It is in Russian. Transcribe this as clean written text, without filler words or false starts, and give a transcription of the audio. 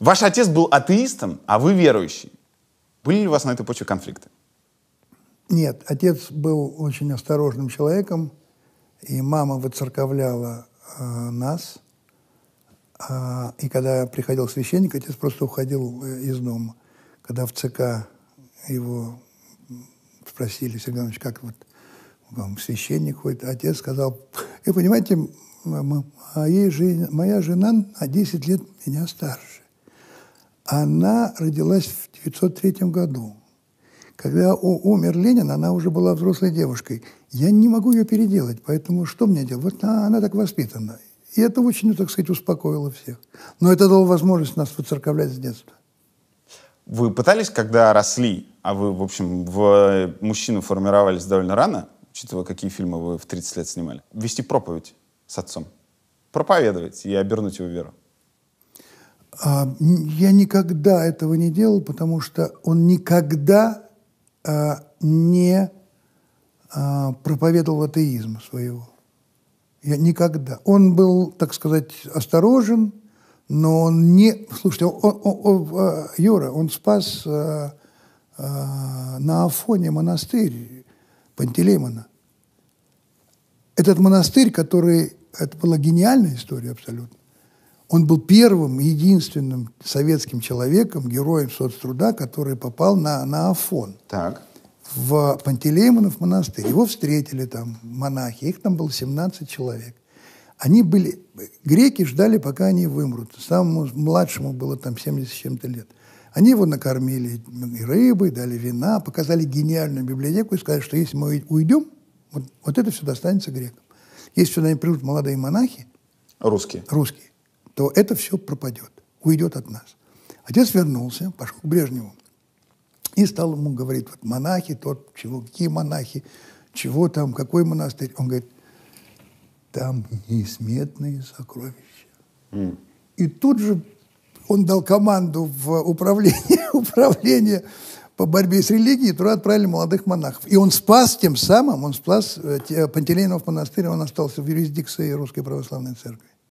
Ваш отец был атеистом, а вы верующий. Были ли у вас на этой почве конфликты? Нет, отец был очень осторожным человеком, и мама выцерковляла нас. И когда приходил священник, отец просто уходил из дома. Когда в ЦК его спросили: Сергей Иванович, как вот вам священник ходит? Отец сказал: вы понимаете, моя жена на 10 лет меня старше. Она родилась в 1903 году. Когда умер Ленин, она уже была взрослой девушкой. Я не могу ее переделать, поэтому что мне делать? Вот она так воспитана. И это очень, так сказать, успокоило всех. Но это дало возможность нас выцерковлять с детства. Вы пытались, когда росли, а вы, в общем, в мужчину формировались довольно рано, учитывая, какие фильмы вы в 30 лет снимали, вести проповедь с отцом? Проповедовать и обернуть его в веру? Я никогда этого не делал, потому что он никогда не проповедовал атеизм своего. Я никогда. Он был, так сказать, осторожен, но он не... Слушайте, Юра, он спас на Афоне монастырь Пантелеймона. Этот монастырь, который... Это была гениальная история абсолютно. Он был первым, единственным советским человеком, героем соцтруда, который попал на Афон. Так. В Пантелеймонов монастырь. Его встретили там монахи. Их там было 17 человек. Они были... Греки ждали, пока они вымрут. Самому младшему было там 70 с чем-то лет. Они его накормили и рыбой, дали вина, показали гениальную библиотеку и сказали, что если мы уйдем, вот это все достанется грекам. Если сюда не придут молодые монахи, русские, то это все пропадет, уйдет от нас. Отец вернулся, пошел к Брежневу и стал ему говорить: вот монахи, какие монахи, чего там, какой монастырь. Он говорит: там несметные сокровища. И тут же он дал команду в управление по борьбе с религией, туда отправили молодых монахов. И он спас тем самым, Пантелеймонов монастырь, он остался в юрисдикции Русской Православной Церкви.